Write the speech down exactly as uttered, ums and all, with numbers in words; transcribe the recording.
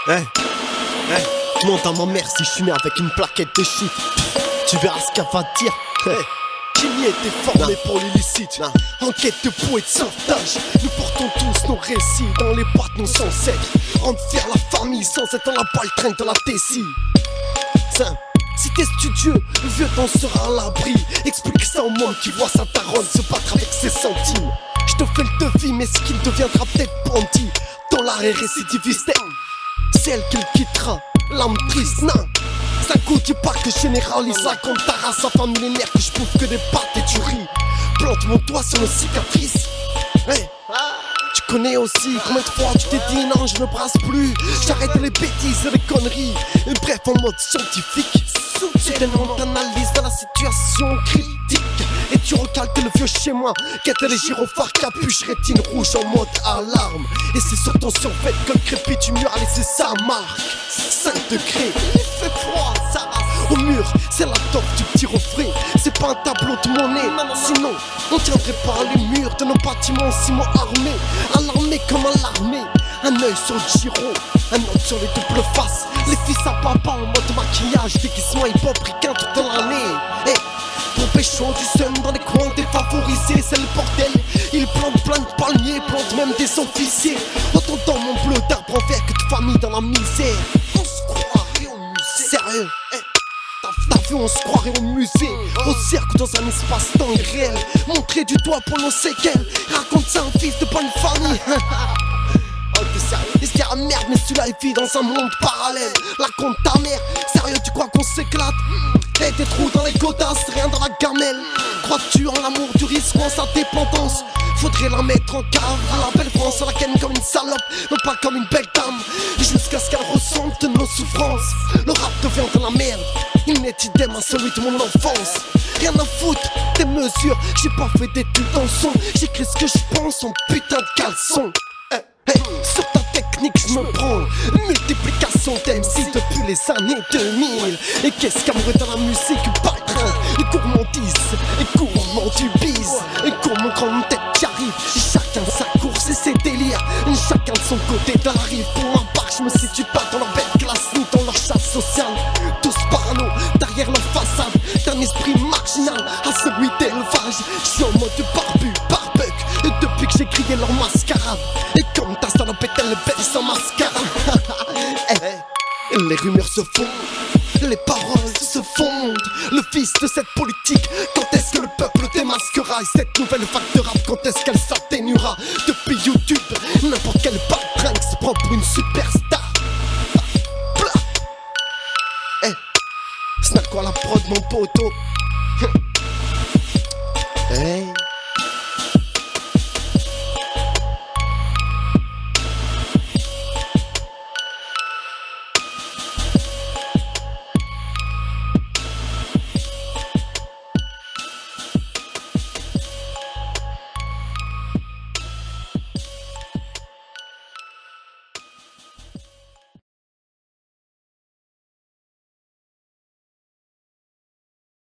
Hey, hey, monte à ma mère si je suis né avec une plaquette de shit. Tu verras ce qu'elle va dire. Hey. Qui n'y était formé non. pour l'illicite non. Enquête de peau et de sauvetage. Nous portons tous nos récits dans les pattes nos ancêtres. Rendre fier la famille sans être dans la balle traîne de la tessie. Tiens, si t'es studieux, le vieux t'en sera à l'abri. Explique ça au monde qui voit sa daronne se battre avec ses centimes. Je te fais le devis mais ce qu'il deviendra peut-être bandit. Dollar et récidiviste, c'est elle qui le quittera. L'âme triste, non. C'est un coup qui part que généralise la compte ta race, sa femme millénaire que je bouffe que des pâtes et tu ris. Plante mon doigt sur nos cicatrices. Hey. Tu connais aussi combien de fois tu t'es dit non je ne brasse plus. J'arrête les bêtises et les conneries. Et bref en mode scientifique. Soudainement t'analyses dans la situation critique. Et tu recalques le vieux schéma. Guette les gyrophares, capuche, rétine rouge en mode alarme. Et c'est sur ton survêt que le crépit-mur a laissé sa marque. cinq degrés, il fait froid, ça rase. Au mur, c'est la top du petit refrain. C'est pas un tableau de monnaie. Sinon, on tiendrait pas les murs de nos bâtiments ciment armés. Alarmés comme à l'armée. Un œil sur le giro, un autre sur les doubles faces. Les fils à papa en mode maquillage, déguisement hip-hop ricain toute l'année. Hey. Pour pécho du seum dans les coins défavorisés, c'est le bordel. Ils plantent plein de palmiers, plantent même des officiers. Autant dans mon bleu d'arbre en verre que de famille dans la misère. On se croirait au musée. Sérieux, hey. T'as vu, on se croirait au musée. Au cirque dans un espace-temps irréel. Montrer du doigt pour nos séquelles. Raconte ça un fils de bonne famille. Oh t'es sérieux, il se dira merde mais celui-là il vit dans un monde parallèle. La compte ta mère, sérieux tu crois qu'on s'éclate? Hey des trous dans les godasses, rien dans la gamelle. Crois-tu en l'amour du risque ou en sa dépendance? Faudrait la mettre en cave à la belle France, à la ken comme une salope, non pas comme une belle dame. Jusqu'à ce qu'elle ressente nos souffrances. Le rap devient de la merde, il n'est idem à celui de mon enfance. Rien à foutre des mesures, j'ai pas fait d'études en son. J'écris ce que je pense en putain de caleçon. Hey, sur ta technique je me prends. Multiplication d'M C depuis les années deux mille. Et qu'est-ce qu'amoureux dans la musique? Patrin, et gourmandise, et gourmandubise. Et gourmand grande tête qui arrive. Chacun sa course et ses délires. Chacun de son côté de la rive. Pour ma part je me situe pas dans leur belle classe ni dans leur chasse sociale. Tous parano derrière leur façade. D'un esprit marginal à celui d'élevage. Je suis en mode barbu, barbuck. Et depuis que j'ai crié leur mascarade. Et comme ta salopette elle belle sans mascarade. Hey, les rumeurs se fondent, les paroles se fondent. Le fils de cette politique, quand est-ce que le peuple démasquera? Et cette nouvelle vague de rap, quand est-ce qu'elle s'atténuera? Depuis YouTube, n'importe quel baltringue se prend pour une superstar. Hey, snack quoi la prod mon poteau.